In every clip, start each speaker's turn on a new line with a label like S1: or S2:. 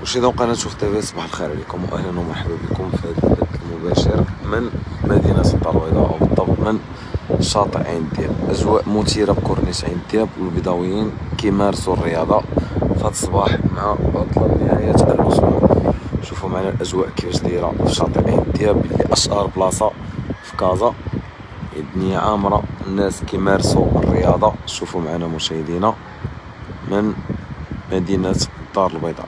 S1: مرشدة قناة شوف تيفي، صباح الخير عليكم واهلا ومرحبا بكم في هذا البث المباشر من مدينة الدار البيضاء، او بالضبط من شاطئ عين دياب. اجواء مثيرة بكورنيش عين دياب، والبيضاويين كيمارسوا الرياضة في هذا الصباح مع عطلة نهاية الاسبوع. شوفوا معنا الاجواء كيفاش دايرة في شاطئ عين دياب اللي اشهر بلاصة في كازا. الدنيا عامرة، الناس كيمارسوا الرياضة. شوفوا معنا مشاهدينا من مدينة الدار البيضاء.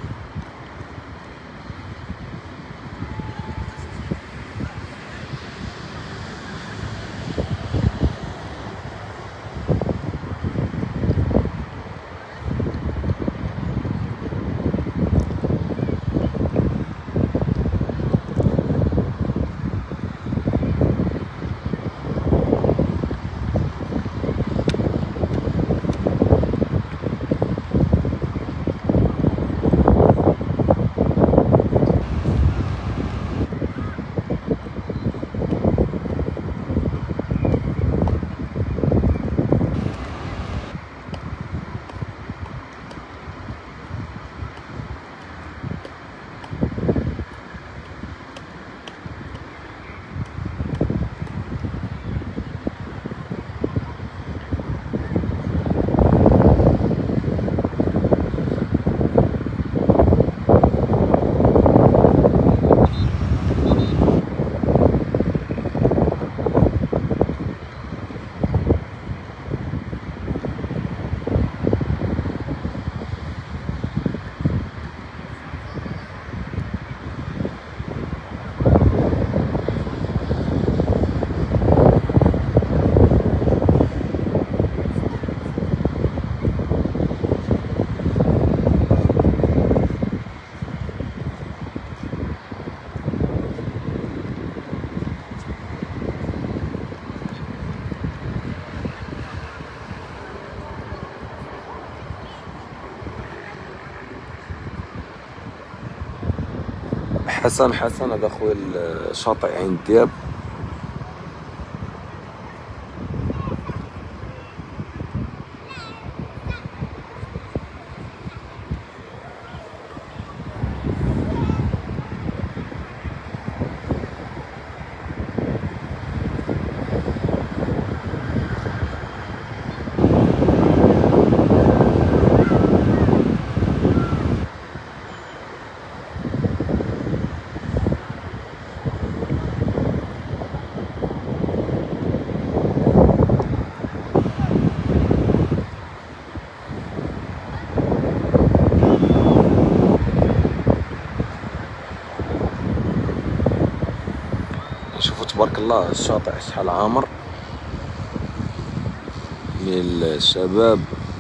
S1: حسن هذا خويا شاطئ عين دياب. شوفوا تبارك الله الشاطئ شحال عامر من الشباب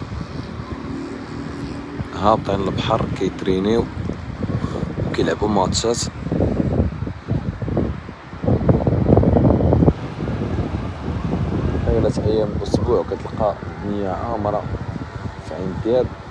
S1: هابطين للبحر كيترينيو وكيلعبوا ماتشات. طيلة ايام الاسبوع وكتلقى الدنيا عامرة في عين دياب.